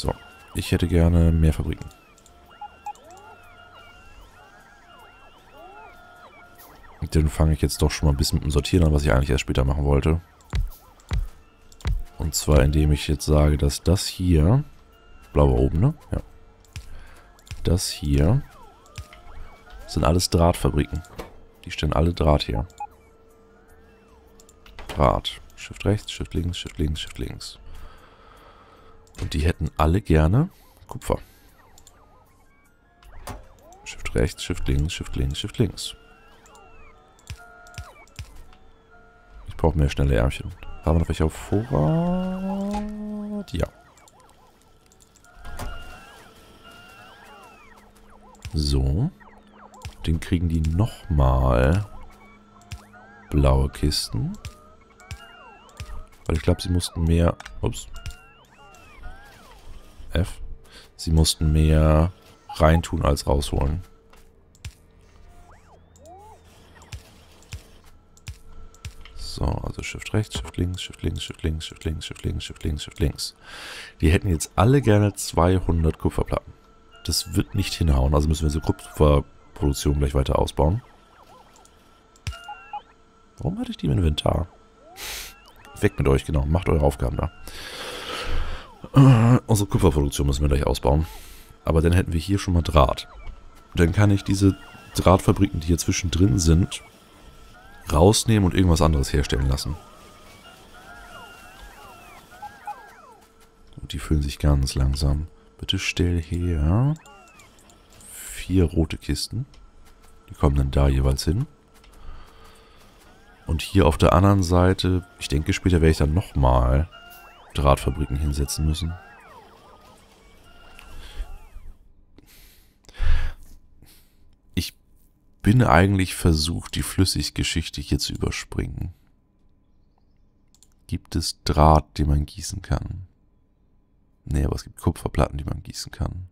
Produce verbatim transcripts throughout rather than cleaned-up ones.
So, ich hätte gerne mehr Fabriken. Und dann fange ich jetzt doch schon mal ein bisschen mit dem Sortieren an, was ich eigentlich erst später machen wollte. Und zwar indem ich jetzt sage, dass das hier, blau oben, ne? Ja. Das hier sind alles Drahtfabriken. Die stellen alle Draht her. Draht. Shift rechts, Shift links, Shift links, Shift links. Und die hätten alle gerne Kupfer. Shift rechts, Shift links, Shift links, Shift links. Ich brauche mehr schnelle Ärmchen. Haben wir noch welche auf Vorrat? Ja. So. Den kriegen die nochmal blaue Kisten. Weil ich glaube, sie mussten mehr... Ups. F. Sie mussten mehr reintun als rausholen. So, also Shift rechts, Shift links, Shift links, Shift links, Shift links, Shift links, Shift links, Shift links. Die hätten jetzt alle gerne zweihundert Kupferplatten. Das wird nicht hinhauen, also müssen wir unsere Kupferproduktion gleich weiter ausbauen. Warum hatte ich die im Inventar? Weg mit euch, genau. Macht eure Aufgaben da. Äh, unsere Kupferproduktion müssen wir gleich ausbauen. Aber dann hätten wir hier schon mal Draht. Dann kann ich diese Drahtfabriken, die hier zwischendrin sind, rausnehmen und irgendwas anderes herstellen lassen. Und die füllen sich ganz langsam. Bitte stell her vier rote Kisten. Die kommen dann da jeweils hin. Und hier auf der anderen Seite, ich denke später werde ich dann nochmal Drahtfabriken hinsetzen müssen. Ich bin eigentlich versucht, die Flüssiggeschichte hier zu überspringen. Gibt es Draht, den man gießen kann? Nee, aber es gibt Kupferplatten, die man gießen kann.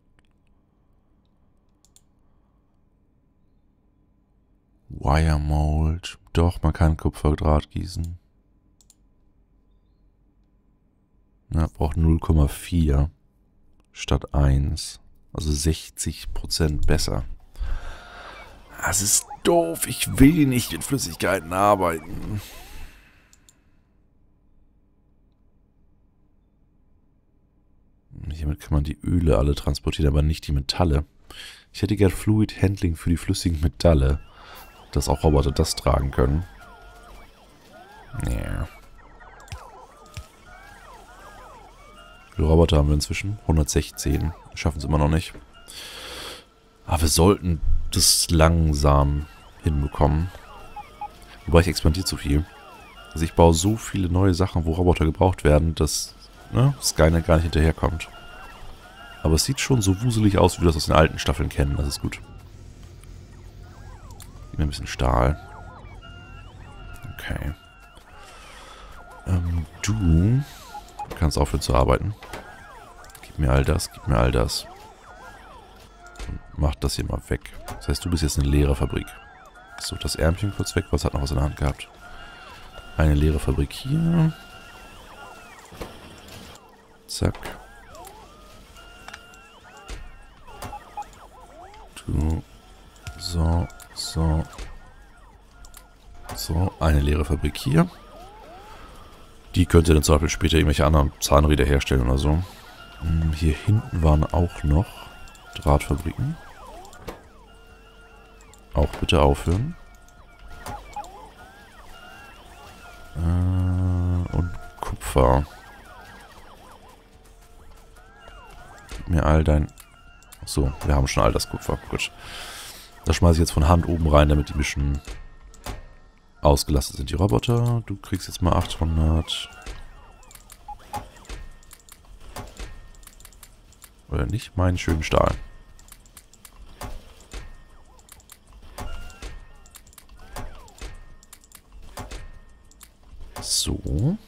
Wire Mold. Doch, man kann Kupferdraht gießen. Na, braucht null Komma vier statt eins. Also sechzig Prozent besser. Das ist doof. Ich will nicht in Flüssigkeiten arbeiten. Hiermit kann man die Öle alle transportieren, aber nicht die Metalle. Ich hätte gern Fluid Handling für die flüssigen Metalle. Dass auch Roboter das tragen können. Nee. Wie viele Roboter haben wir inzwischen? hundertsechzehn. Schaffen es immer noch nicht. Aber wir sollten das langsam hinbekommen. Wobei ich expandiere zu viel. Also ich baue so viele neue Sachen, wo Roboter gebraucht werden, dass ne, Skynet gar nicht hinterherkommt. Aber es sieht schon so wuselig aus, wie wir das aus den alten Staffeln kennen. Das ist gut. Gib mir ein bisschen Stahl. Okay. Ähm, du kannst aufhören zu arbeiten. Gib mir all das, gib mir all das. Und mach das hier mal weg. Das heißt, du bist jetzt eine leere Fabrik. So, das Ärmchen kurz weg. Was hat noch was in der Hand gehabt? Eine leere Fabrik hier. Zack. Du. So, so. So, eine leere Fabrik hier. Die könnte dann zum Beispiel später irgendwelche anderen Zahnräder herstellen oder so. Hier hinten waren auch noch Drahtfabriken. Auch bitte aufhören. Äh, und Kupfer. Gib mir all dein... Achso, wir haben schon all das Kupfer. Gut. Das schmeiße ich jetzt von Hand oben rein, damit die ein bisschen ausgelastet sind. Die Roboter, du kriegst jetzt mal achthundert. Oder nicht? Meinen schönen Stahl. So.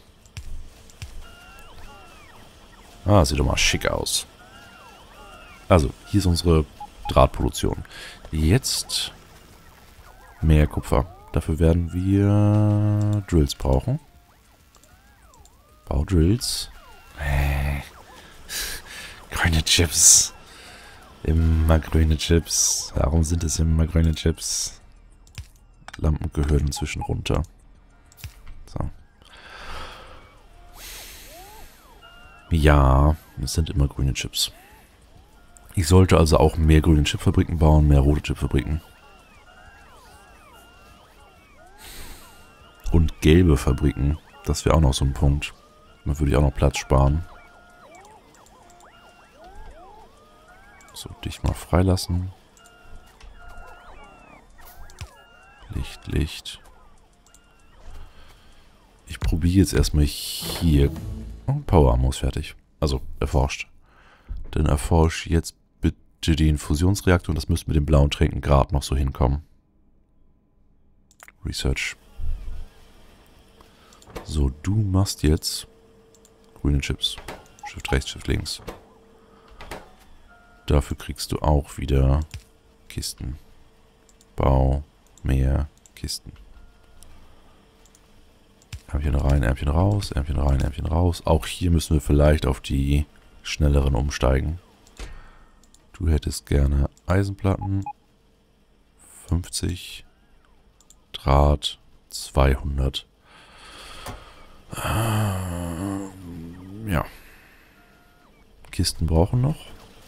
Ah, sieht doch mal schick aus. Also, hier ist unsere Drahtproduktion. Jetzt mehr Kupfer. Dafür werden wir Drills brauchen. Baudrills. grüne Chips. Immer grüne Chips. Warum sind es immer grüne Chips? Lampen gehören inzwischen runter. So. Ja, es sind immer grüne Chips. Ich sollte also auch mehr grüne Chipfabriken bauen, mehr rote Chipfabriken. Und gelbe Fabriken. Das wäre auch noch so ein Punkt. Da würde ich auch noch Platz sparen. So, dich mal freilassen. Licht, Licht. Ich probiere jetzt erstmal hier. Oh, Power Armor ist fertig. Also, erforscht. Dann erforsche jetzt bitte den Fusionsreaktor und das müsste mit den blauen Tränken gerade noch so hinkommen. Research. So, du machst jetzt grüne Chips. Shift rechts, Shift links. Dafür kriegst du auch wieder Kisten. Bau mehr Kisten. Ärmchen rein, Ärmchen raus, Ärmchen rein, Ärmchen raus. Auch hier müssen wir vielleicht auf die schnelleren umsteigen. Du hättest gerne Eisenplatten. fünfzig. Draht. zweihundert. Ja. Kisten brauchen noch.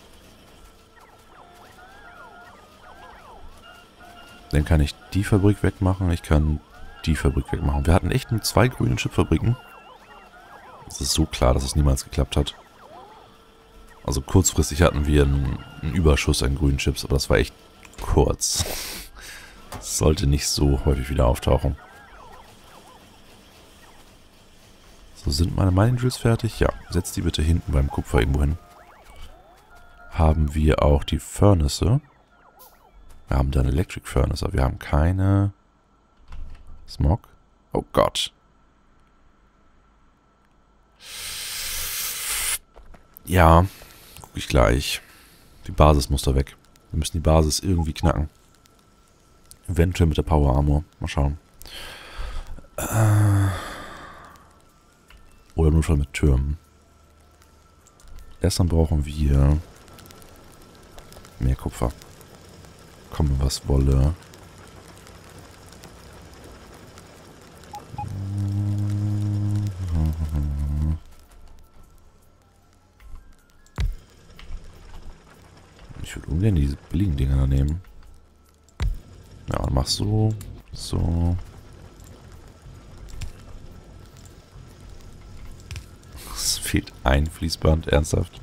Dann kann ich die Fabrik wegmachen. Ich kann die Fabrik wegmachen. Wir hatten echt nur zwei grüne Chipfabriken. Es ist so klar, dass es niemals geklappt hat. Also kurzfristig hatten wir einen, einen Überschuss an grünen Chips, aber das war echt kurz. Das sollte nicht so häufig wieder auftauchen. So, sind meine Mining Drills fertig? Ja, setzt die bitte hinten beim Kupfer irgendwo hin. Haben wir auch die Furnace. Wir haben da eine Electric Furnace, aber wir haben keine Smog. Oh Gott. Ja, gucke ich gleich. Die Basis muss da weg. Wir müssen die Basis irgendwie knacken. Eventuell mit der Power Armor. Mal schauen. Äh Oder nur schon mit Türmen. Erst dann brauchen wir mehr Kupfer. Komme, was wolle. Ich würde ungern diese billigen Dinger da nehmen. Ja, mach so. So. Es fehlt ein Fließband, ernsthaft.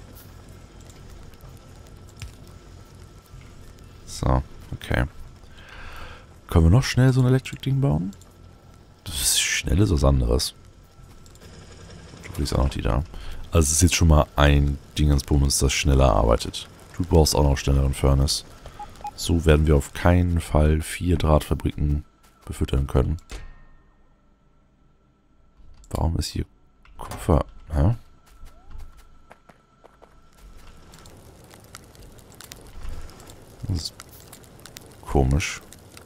So, okay. Können wir noch schnell so ein Electric-Ding bauen? Das ist schnell ist was anderes. Du kriegst auch noch die da. Also es ist jetzt schon mal ein Dingensbums, das schneller arbeitet. Du brauchst auch noch schnelleren Furnace. So werden wir auf keinen Fall vier Drahtfabriken befüttern können. Warum ist hier Kupfer? Hä? Das ist komisch.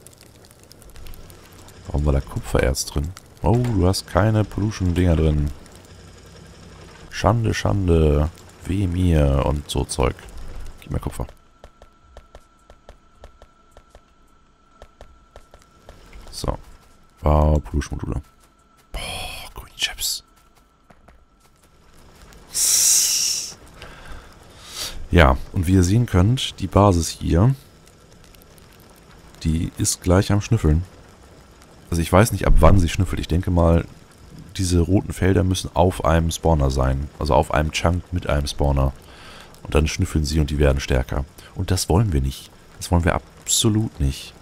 Warum war da Kupfererz drin? Oh, du hast keine Pollution-Dinger drin. Schande, Schande. Weh mir und so Zeug. Gib mir Kupfer. So. Wow, Pollution-Module. Boah, grüne Chips. Ja, und wie ihr sehen könnt, die Basis hier, die ist gleich am Schnüffeln. Also ich weiß nicht, ab wann sie schnüffelt. Ich denke mal, diese roten Felder müssen auf einem Spawner sein. Also auf einem Chunk mit einem Spawner. Und dann schnüffeln sie und die werden stärker. Und das wollen wir nicht. Das wollen wir absolut nicht.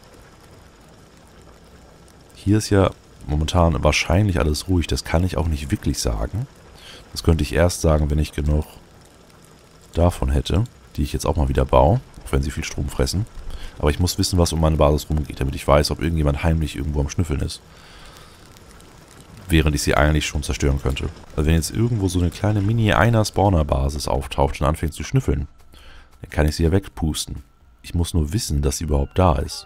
Hier ist ja momentan wahrscheinlich alles ruhig. Das kann ich auch nicht wirklich sagen. Das könnte ich erst sagen, wenn ich genug davon hätte, die ich jetzt auch mal wieder baue, auch wenn sie viel Strom fressen. Aber ich muss wissen, was um meine Basis rumgeht, damit ich weiß, ob irgendjemand heimlich irgendwo am Schnüffeln ist. Während ich sie eigentlich schon zerstören könnte. Also wenn jetzt irgendwo so eine kleine Mini-Einer-Spawner-Basis auftaucht und anfängt zu schnüffeln, dann kann ich sie ja wegpusten. Ich muss nur wissen, dass sie überhaupt da ist.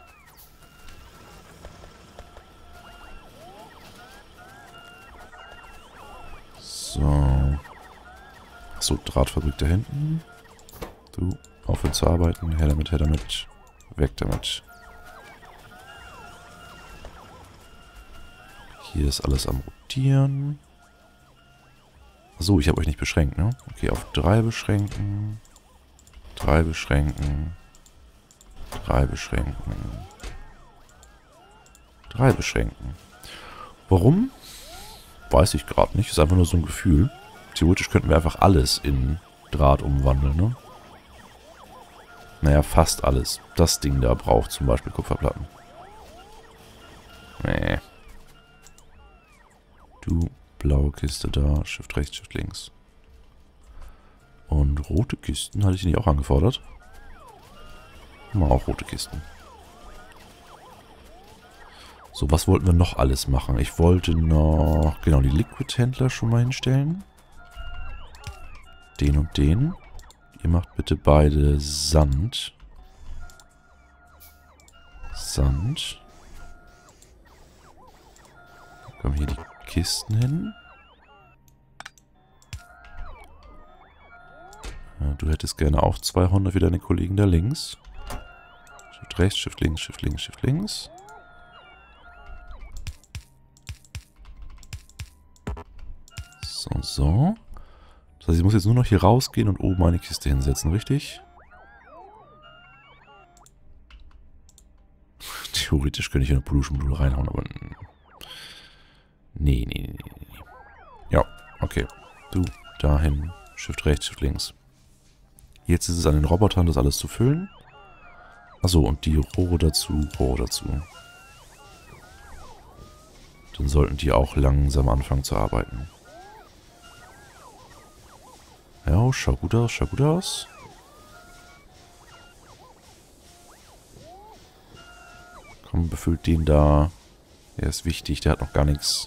So. Achso, Drahtfabrik da hinten. Du, aufhören zu arbeiten. Her damit, her damit. Weg damit. Hier ist alles am Rotieren. Achso, ich habe euch nicht beschränkt, ne? Okay, auf drei beschränken. Drei beschränken. Drei beschränken. Drei beschränken. Warum? Weiß ich gerade nicht. Ist einfach nur so ein Gefühl. Theoretisch könnten wir einfach alles in Draht umwandeln, ne? Naja, fast alles. Das Ding da braucht zum Beispiel Kupferplatten. Nee. Du, blaue Kiste da. Shift rechts, Shift links. Und rote Kisten, hatte ich die nicht auch angefordert? Mal auch rote Kisten. So, was wollten wir noch alles machen? Ich wollte noch, genau, die Liquid-Händler schon mal hinstellen. Den und den. Ihr macht bitte beide Sand. Sand. Kommen hier die Kisten hin. Ja, du hättest gerne auch zweihundert wie deine Kollegen da links. Shift rechts, Shift links, Shift links, Shift links. So, so. Das heißt, ich muss jetzt nur noch hier rausgehen und oben eine Kiste hinsetzen, richtig? Theoretisch könnte ich hier eine Pollution-Module reinhauen, aber... Nee, nee, nee, nee, nee. Ja, okay. Du, dahin. Shift rechts, Shift links. Jetzt ist es an den Robotern, das alles zu füllen. Achso, und die Rohre dazu, Rohre dazu. Dann sollten die auch langsam anfangen zu arbeiten. Ja, schaut gut aus, schaut gut aus. Komm, befüllt den da. Der ist wichtig, der hat noch gar nichts.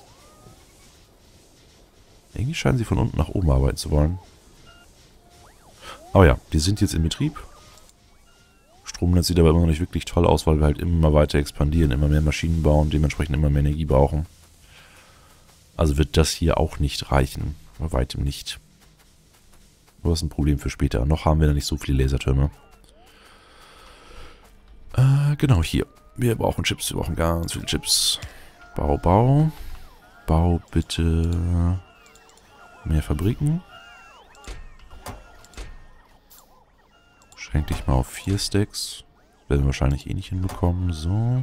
Irgendwie scheinen sie von unten nach oben arbeiten zu wollen. Aber ja, die sind jetzt in Betrieb. Stromnetz sieht aber immer noch nicht wirklich toll aus, weil wir halt immer weiter expandieren, immer mehr Maschinen bauen, dementsprechend immer mehr Energie brauchen. Also wird das hier auch nicht reichen. Bei weitem nicht. Aber das ist ein Problem für später. Noch haben wir da nicht so viele Lasertürme. Äh, genau, hier. Wir brauchen Chips, wir brauchen ganz viele Chips. Bau, Bau. Bau bitte mehr Fabriken. Schränk dich mal auf vier Stacks. Das werden wir wahrscheinlich eh nicht hinbekommen. So.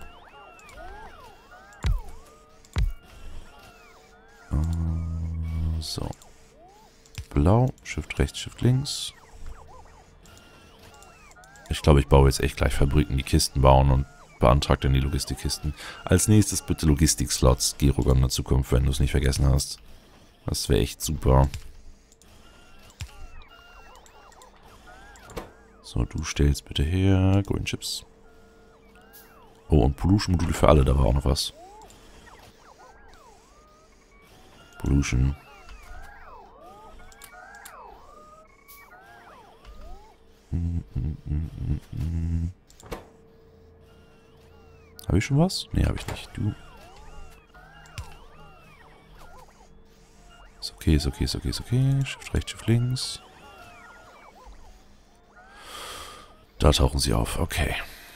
Äh, so. Blau. Shift rechts, Shift links. Ich glaube, ich baue jetzt echt gleich Fabriken, die Kisten bauen und beantragt dann die Logistikkisten. Als nächstes bitte Logistik-Slots, Gerogon in der Zukunft, wenn du es nicht vergessen hast. Das wäre echt super. So, du stellst bitte her. Golden Chips. Oh, und Pollution-Module für alle, da war auch noch was. Pollution. Mm, mm, mm, mm, mm. Habe ich schon was? Ne, habe ich nicht. Du. Ist okay, ist okay, ist okay, ist okay. Shift rechts, Shift links. Da tauchen sie auf. Okay.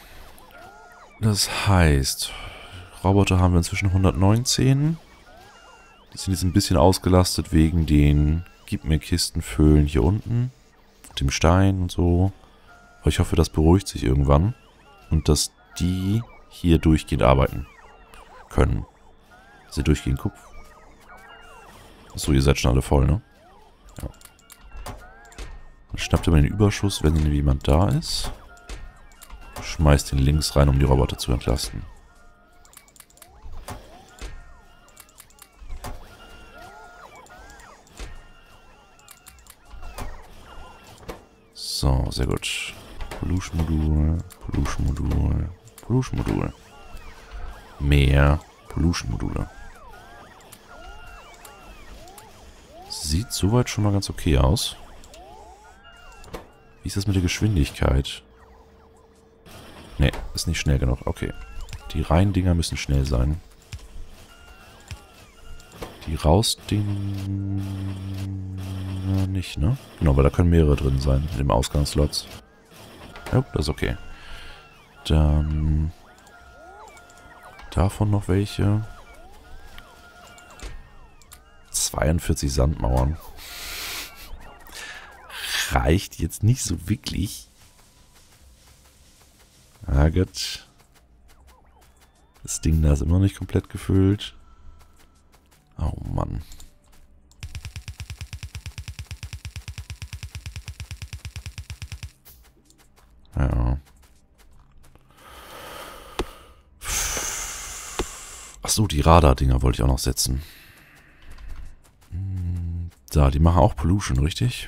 Das heißt, Roboter haben wir inzwischen hundertneunzehn. Die sind jetzt ein bisschen ausgelastet wegen den Gib mir Kisten füllen hier unten. Dem Stein und so. Aber ich hoffe, das beruhigt sich irgendwann. Und dass die hier durchgehend arbeiten können. Dass sie durchgehend gucken. Achso, ihr seid schon alle voll, ne? Ja. Dann schnappt ihr mal den Überschuss, wenn jemand da ist. Schmeißt den links rein, um die Roboter zu entlasten. So, sehr gut. Pollution-Modul, Pollution-Modul, Pollution-Modul. Mehr Pollution-Module. Sieht soweit schon mal ganz okay aus. Wie ist das mit der Geschwindigkeit? Ne, ist nicht schnell genug. Okay. Die Reihendinger müssen schnell sein. Die Rausdingen nicht, ne? Genau, weil da können mehrere drin sein, in dem Ausgangslotz. Ja, das ist okay. Dann... Davon noch welche. zweiundvierzig Sandmauern. Reicht jetzt nicht so wirklich. Ah, gut. Das Ding da ist immer noch nicht komplett gefüllt. Oh Mann. Ja. Achso, die Radar-Dinger wollte ich auch noch setzen. Da, die machen auch Pollution, richtig?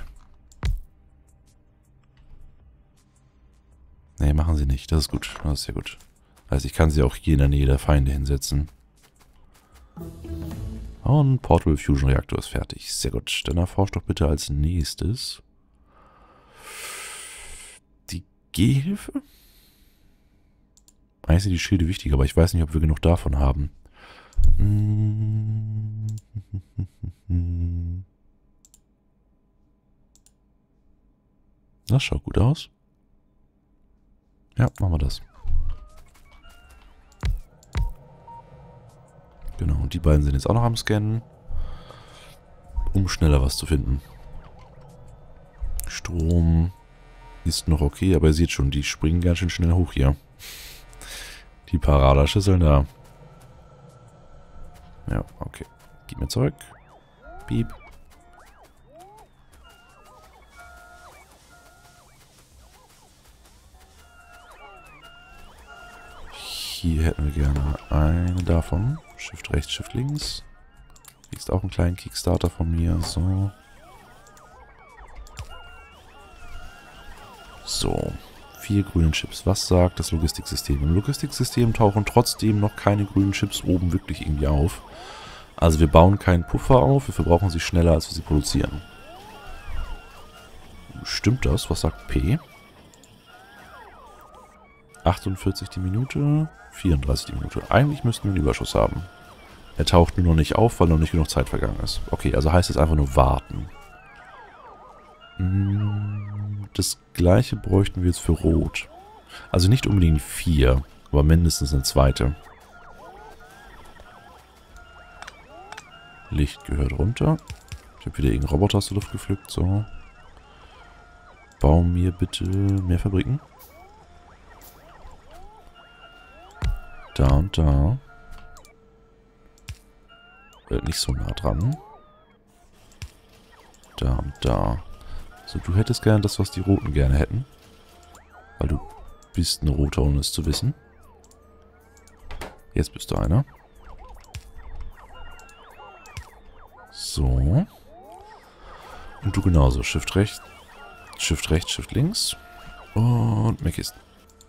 Nee, machen sie nicht. Das ist gut. Das ist sehr gut. Also ich kann sie auch hier in der Nähe der Feinde hinsetzen. Und Portable Fusion Reaktor ist fertig. Sehr gut. Dann erforscht doch bitte als nächstes die Gehhilfe. Eigentlich sind die Schilde wichtig, aber ich weiß nicht, ob wir genug davon haben. Das schaut gut aus. Ja, machen wir das. Genau, und die beiden sind jetzt auch noch am Scannen, um schneller was zu finden. Strom ist noch okay, aber ihr seht schon, die springen ganz schön schnell hoch hier. Die paar Radarschüsseln da. Ja, okay. Gib mir zurück. Piep. Hier hätten wir gerne eine davon. Shift rechts, Shift links. Kriegst auch einen kleinen Kickstarter von mir. So. So. Vier grüne Chips. Was sagt das Logistiksystem? Im Logistiksystem tauchen trotzdem noch keine grünen Chips oben wirklich irgendwie auf. Also wir bauen keinen Puffer auf. Wir verbrauchen sie schneller, als wir sie produzieren. Stimmt das? Was sagt P? achtundvierzig die Minute, vierunddreißig die Minute. Eigentlich müssten wir einen Überschuss haben. Er taucht nur noch nicht auf, weil noch nicht genug Zeit vergangen ist. Okay, also heißt es einfach nur warten. Das gleiche bräuchten wir jetzt für Rot. Also nicht unbedingt vier, aber mindestens eine zweite. Licht gehört runter. Ich habe wieder irgendeinen Roboter aus der Luft gepflückt. So. Bau mir bitte mehr Fabriken. Da und da. Äh, nicht so nah dran. Da und da. So, du hättest gerne das, was die Roten gerne hätten. Weil du bist ein Roter, ohne es zu wissen. Jetzt bist du einer. So. Und du genauso. Shift rechts, Shift rechts, Shift links. Und mehr Kisten.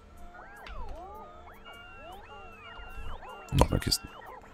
Noch mehr Kisten.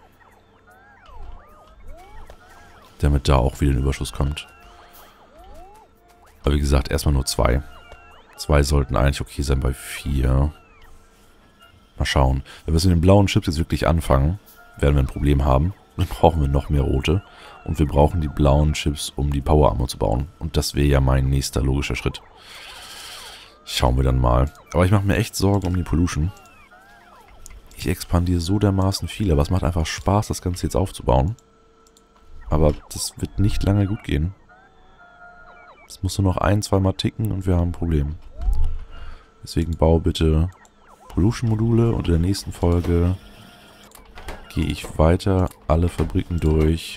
Damit da auch wieder ein Überschuss kommt. Aber wie gesagt, erstmal nur zwei. Zwei sollten eigentlich okay sein bei vier. Mal schauen. Wenn wir es mit den blauen Chips jetzt wirklich anfangen, werden wir ein Problem haben. Dann brauchen wir noch mehr rote. Und wir brauchen die blauen Chips, um die Power Armor zu bauen. Und das wäre ja mein nächster logischer Schritt. Schauen wir dann mal. Aber ich mache mir echt Sorgen um die Pollution. Ich expandiere so dermaßen viel, aber es macht einfach Spaß, das Ganze jetzt aufzubauen. Aber das wird nicht lange gut gehen. Es muss nur noch ein, zweimal ticken und wir haben ein Problem. Deswegen baue bitte Pollution-Module und in der nächsten Folge gehe ich weiter alle Fabriken durch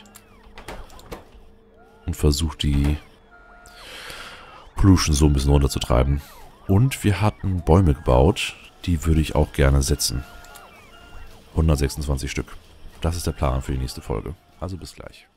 und versuche die Pollution so ein bisschen runterzutreiben. Und wir hatten Bäume gebaut, die würde ich auch gerne setzen. hundertsechsundzwanzig Stück. Das ist der Plan für die nächste Folge. Also bis gleich.